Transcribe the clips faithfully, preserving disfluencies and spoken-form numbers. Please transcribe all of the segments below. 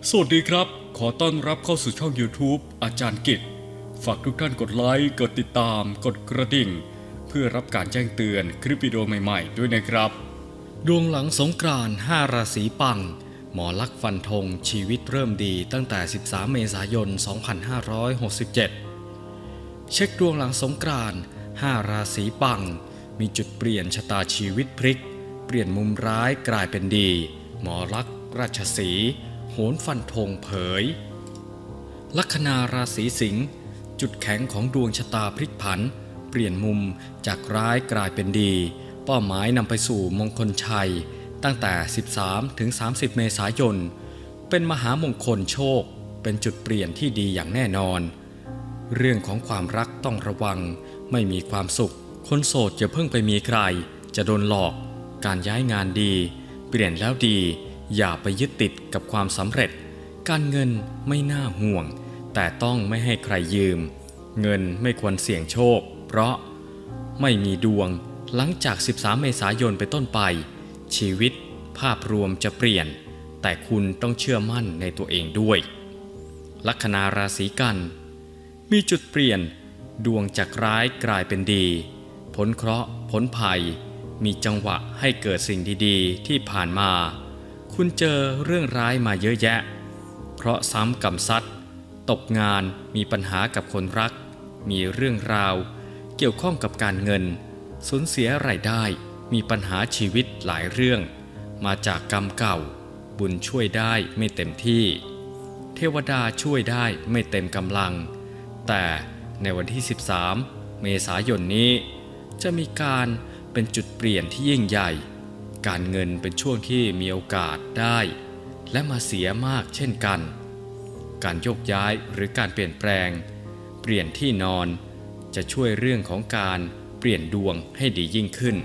สวัสดีครับขอต้อนรับเข้าสู่ช่อง YouTube อาจารย์กิจฝากทุกท่านกดไลค์กดติดตามกดกระดิ่งเพื่อรับการแจ้งเตือนคลิปวิดีโอใหม่ๆด้วยนะครับดวงหลังสงกรานต์ห้าราศีปังหมอลักษณ์ฟันธงชีวิตเริ่มดีตั้งแต่สิบสามเมษายนสองพันห้าร้อยหกสิบเจ็ดเช็คดวงหลังสงกรานต์ห้าราศีปังมีจุดเปลี่ยนชะตาชีวิตพลิกเปลี่ยนมุมร้ายกลายเป็นดีหมอลักษณ์ราชสีห์โหนฟันธงเผยลัคนาราศีสิงห์จุดแข็งของดวงชะตาพลิกผันเปลี่ยนมุมจากร้ายกลายเป็นดีเป้าหมายนำไปสู่มงคลชัยตั้งแต่สิบสามถึงสามสิบเมษายนเป็นมหามงคลโชคเป็นจุดเปลี่ยนที่ดีอย่างแน่นอนเรื่องของความรักต้องระวังไม่มีความสุขคนโสดอย่าเพิ่งไปมีใครจะโดนหลอกการย้ายงานดีเปลี่ยนแล้วดีอย่าไปยึดติดกับความสำเร็จการเงินไม่น่าห่วงแต่ต้องไม่ให้ใครยืมเงินไม่ควรเสี่ยงโชคเพราะไม่มีดวงหลังจากสิบสามเมษายนเป็นต้นไปชีวิตภาพรวมจะเปลี่ยนแต่คุณต้องเชื่อมั่นในตัวเองด้วยลัคนาราศีกันมีจุดเปลี่ยนดวงจากร้ายกลายเป็นดีพ้นเคราะห์พ้นภัยมีจังหวะให้เกิดสิ่งดีๆที่ผ่านมาคุณเจอเรื่องร้ายมาเยอะแยะเพราะซ้ำกรรมซัดตกงานมีปัญหากับคนรักมีเรื่องราวเกี่ยวข้องกับการเงินสูญเสียรายได้มีปัญหาชีวิตหลายเรื่องมาจากกรรมเก่าบุญช่วยได้ไม่เต็มที่เทวดาช่วยได้ไม่เต็มกำลังแต่ในวันที่สิบสามเมษายนนี้จะมีการเป็นจุดเปลี่ยนที่ยิ่งใหญ่การเงินเป็นช่วงที่มีโอกาสได้และมาเสียมากเช่นกันการโยกย้ายหรือการเปลี่ยนแปลงเปลี่ยนที่นอนจะช่วยเรื่องของการเปลี่ยนดวงให้ดียิ่งขึ้น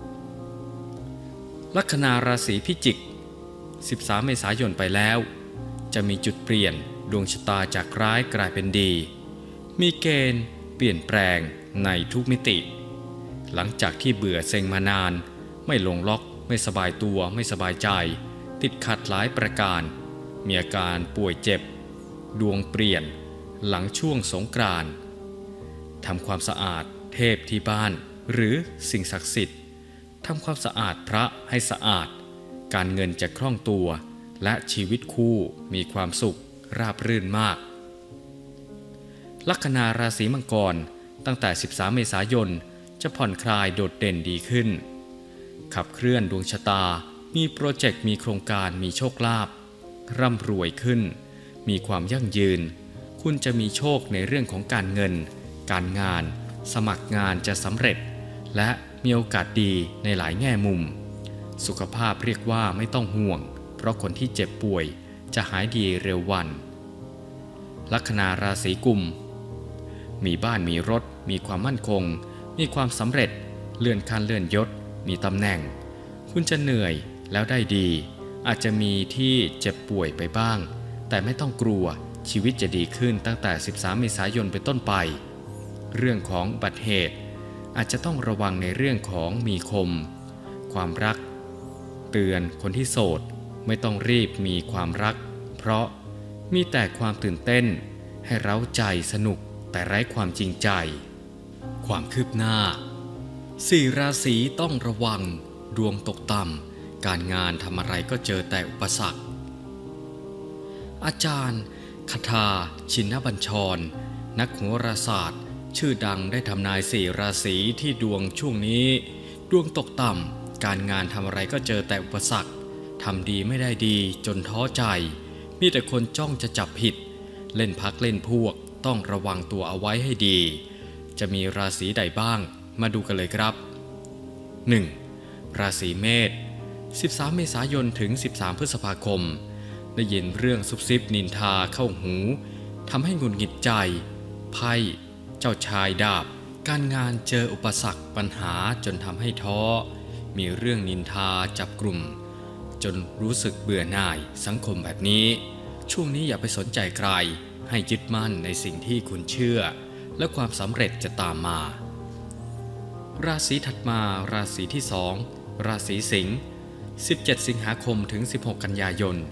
ลัคนาราศีพิจิกสิบสามเมษายนไปแล้วจะมีจุดเปลี่ยนดวงชะตาจากร้ายกลายเป็นดีมีเกณฑ์เปลี่ยนแปลงในทุกมิติหลังจากที่เบื่อเซ็งมานานไม่ลงล็อกไม่สบายตัวไม่สบายใจติดขัดหลายประการมีอาการป่วยเจ็บดวงเปลี่ยนหลังช่วงสงกรานต์ทำความสะอาดเทพที่บ้านหรือสิ่งศักดิ์สิทธิ์ทำความสะอาดพระให้สะอาดการเงินจะคล่องตัวและชีวิตคู่มีความสุขราบรื่นมากลัคนาราศีมังกรตั้งแต่สิบสามเมษายนจะผ่อนคลายโดดเด่นดีขึ้นขับเคลื่อนดวงชะตามีโปรเจกต์มีโครงการมีโชคลาภร่ำรวยขึ้นมีความยั่งยืนคุณจะมีโชคในเรื่องของการเงินการงานสมัครงานจะสำเร็จและมีโอกาสดีในหลายแง่มุมสุขภาพเรียกว่าไม่ต้องห่วงเพราะคนที่เจ็บป่วยจะหายดีเร็ววันลัคนาราศีกุมมีบ้านมีรถมีความมั่นคงมีความสำเร็จเลื่อนขั้นเลื่อนยศมีตำแหน่งคุณจะเหนื่อยแล้วได้ดีอาจจะมีที่เจ็บป่วยไปบ้างแต่ไม่ต้องกลัวชีวิตจะดีขึ้นตั้งแต่สิบสามเมษายนเป็นต้นไปเรื่องของอุบัติเหตุอาจจะต้องระวังในเรื่องของมีคมความรักเตือนคนที่โสดไม่ต้องรีบมีความรักเพราะมีแต่ความตื่นเต้นให้เร้าใจสนุกแต่ไร้ความจริงใจความคืบหน้าสี่ราศีต้องระวังดวงตกต่ำการงานทำอะไรก็เจอแต่อุปสรรคอาจารย์คทาชินบัญชรนักโหราศาสตร์ชื่อดังได้ทำนายสี่ราศีที่ดวงช่วงนี้ดวงตกต่ำการงานทำอะไรก็เจอแต่อุปสรรคทำดีไม่ได้ดีจนท้อใจมีแต่คนจ้องจะจับผิดเล่นพักเล่นพวกต้องระวังตัวเอาไว้ให้ดีจะมีราศีใดบ้างมาดูกันเลยครับ หนึ่ง. ราศีเมษสิบสามเมษายนถึงสิบสามพฤษภาคมได้ยินเรื่องซุบซิบนินทาเข้าหูทำให้หงุดหงิดใจไพ่เจ้าชายดาบการงานเจออุปสรรคปัญหาจนทำให้ท้อมีเรื่องนินทาจับกลุ่มจนรู้สึกเบื่อหน่ายสังคมแบบนี้ช่วงนี้อย่าไปสนใจใครให้ยึดมั่นในสิ่งที่คุณเชื่อและความสำเร็จจะตามมาราศีถัดมาราศีที่สองราศีสิงห์สิบเจ็ดสิงหาคมถึงสิบหกกันยายน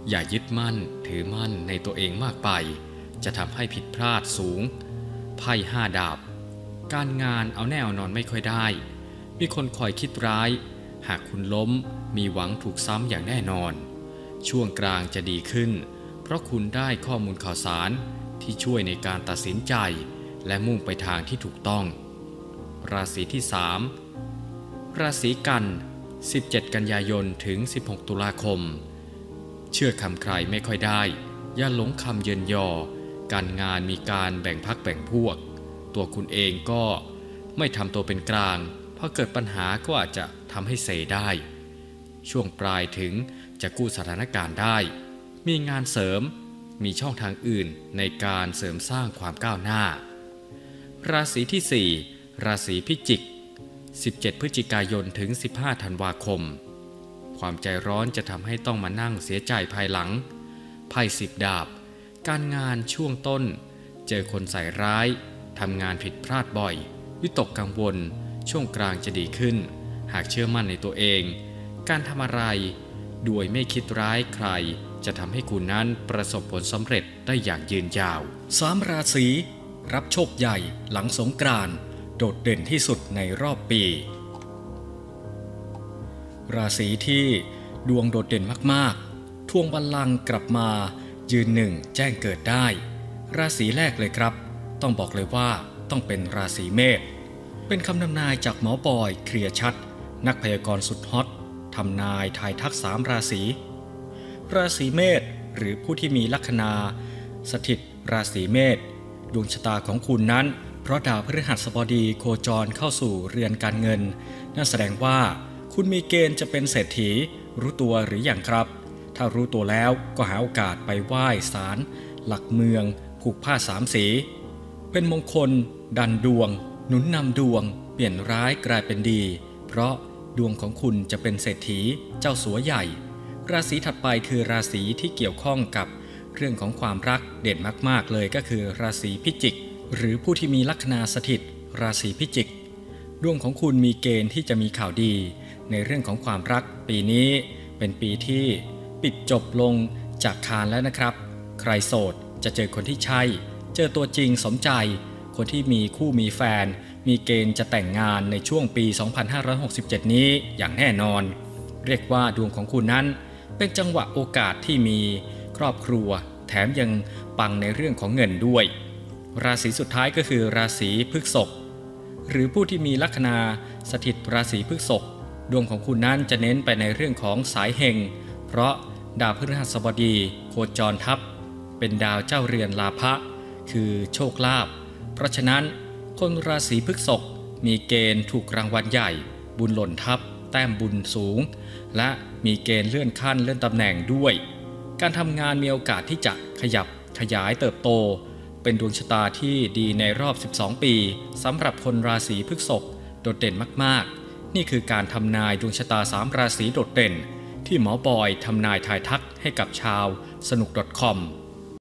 อย่ายึดมั่นถือมั่นในตัวเองมากไปจะทำให้ผิดพลาดสูงไพ่ห้าดาบการงานเอาแน่เอานอนไม่ค่อยได้มีคนคอยคิดร้ายหากคุณล้มมีหวังถูกซ้ำอย่างแน่นอนช่วงกลางจะดีขึ้นเพราะคุณได้ข้อมูลข่าวสารที่ช่วยในการตัดสินใจและมุ่งไปทางที่ถูกต้องราศีที่สามราศีกันสิบเจ็ดกันยายนถึงสิบหกตุลาคมเชื่อคำใครไม่ค่อยได้อย่าหลงคำเยินยอการงานมีการแบ่งพรรคแบ่งพวกตัวคุณเองก็ไม่ทำตัวเป็นกลางพอเกิดปัญหาก็อาจจะทำให้เซได้ช่วงปลายถึงจะกู้สถานการณ์ได้มีงานเสริมมีช่องทางอื่นในการเสริมสร้างความก้าวหน้าราศีที่สี่ราศีพิจิกสิบเจ็ดพฤศจิกายนถึงสิบห้าธันวาคมความใจร้อนจะทำให้ต้องมานั่งเสียใจภายหลังไพ่สิบดาบการงานช่วงต้นเจอคนใส่ร้ายทำงานผิดพลาดบ่อยวิตกกังวลช่วงกลางจะดีขึ้นหากเชื่อมั่นในตัวเองการทำอะไรโดยไม่คิดร้ายใครจะทำให้คุณนั้นประสบผลสำเร็จได้อย่างยืนยาวสามราศีรับโชคใหญ่หลังสงกรานต์โดดเด่นที่สุดในรอบปีราศีที่ดวงโดดเด่นมากๆทวงบัลลังก์กลับมายืนหนึ่งแจ้งเกิดได้ราศีแรกเลยครับต้องบอกเลยว่าต้องเป็นราศีเมษเป็นคำนำนายจากหมอบอยเคลียร์ชัดนักพยากรณ์สุดฮอตทำนายทายทักสามราศีราศีเมษหรือผู้ที่มีลัคนาสถิตราศีเมษดวงชะตาของคุณนั้นเพราะดาวพฤหัสบดีโคจรเข้าสู่เรือนการเงินนั่นแสดงว่าคุณมีเกณฑ์จะเป็นเศรษฐีรู้ตัวหรืออย่างครับถ้ารู้ตัวแล้วก็หาโอกาสไปไหว้ศาลหลักเมืองผูกผ้าสามสีเป็นมงคลดันดวงหนุนนำดวงเปลี่ยนร้ายกลายเป็นดีเพราะดวงของคุณจะเป็นเศรษฐีเจ้าสัวใหญ่ราศีถัดไปคือราศีที่เกี่ยวข้องกับเรื่องของความรักเด่นมากๆเลยก็คือราศีพิจิกหรือผู้ที่มีลัคนาสถิตราศีพิจิกดวงของคุณมีเกณฑ์ที่จะมีข่าวดีในเรื่องของความรักปีนี้เป็นปีที่ปิดจบลงจากคานแล้วนะครับใครโสดจะเจอคนที่ใช่เจอตัวจริงสมใจคนที่มีคู่มีแฟนมีเกณฑ์จะแต่งงานในช่วงปีสองพันห้าร้อยหกสิบเจ็ดนี้อย่างแน่นอนเรียกว่าดวงของคุณนั้นเป็นจังหวะโอกาสที่มีครอบครัวแถมยังปังในเรื่องของเงินด้วยราศีสุดท้ายก็คือราศีพฤษภหรือผู้ที่มีลัคนาสถิตราศีพฤษภดวงของคุณนั้นจะเน้นไปในเรื่องของสายเฮงเพราะดาวพฤหัสบดีโคจรทับเป็นดาวเจ้าเรือนลาภะคือโชคลาภเพราะฉะนั้นคนราศีพฤษภมีเกณฑ์ถูกรางวัลใหญ่บุญหล่นทับแต้มบุญสูงและมีเกณฑ์เลื่อนขั้นเลื่อนตำแหน่งด้วยการทำงานมีโอกาสที่จะขยับขยายเติบโตเป็นดวงชะตาที่ดีในรอบสิบสองปีสำหรับคนราศีพฤษภโดดเด่นมากๆนี่คือการทำนายดวงชะตาสามราศีโดดเด่นที่หมอบอยทำนายทายทักให้กับชาวสนุก .com